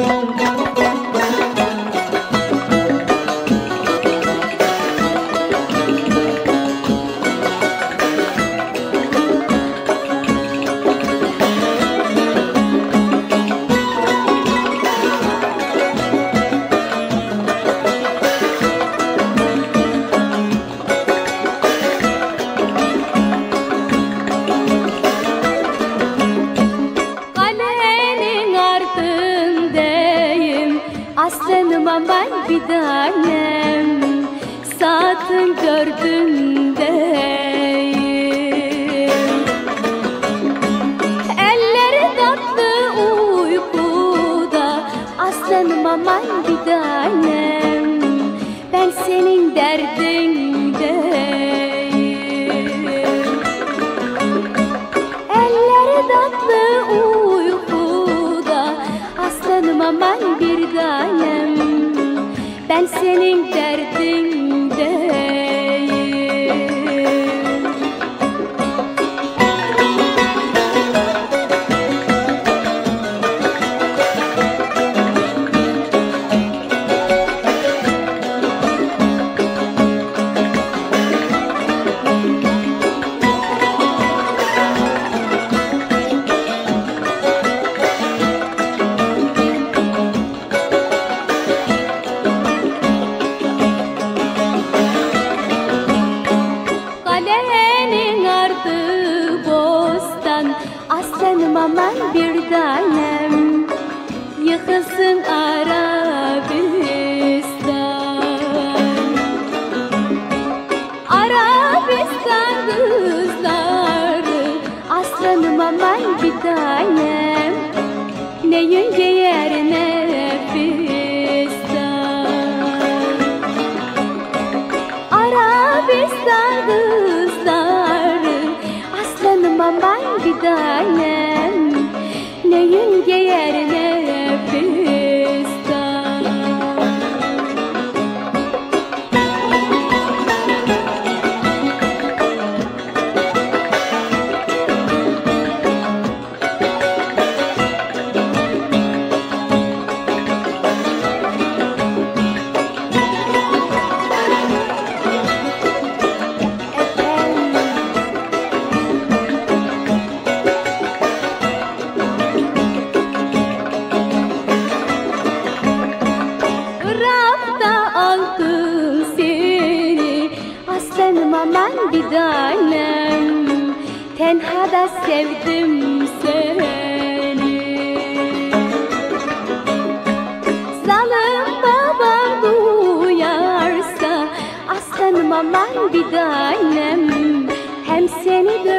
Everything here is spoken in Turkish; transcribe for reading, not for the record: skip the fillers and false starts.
Aslanıma ben bir tanem, saatin dördündeyim. Elleri tatlı uykuda, aslanıma ben bir tanem, ben senin derdindeyim. Elleri tatlı uykuda, aslanıma ben bir tanem, ben senin derdindeyim. Kalenin ardı bostan, aslanıma ben bir tanem, yıkılsın Arabistan. Arabistan kızları, aslanıma ben bir tanem, ne yünce yerine fistan. Arabistan kızları, aslanıma ben bir tanem, ne yünge yerine fistan. Aslanıma ben bir tanem, tenhada sevdim seni. Zalim babam duyarsa, aslanıma ben bir tanem, hem seni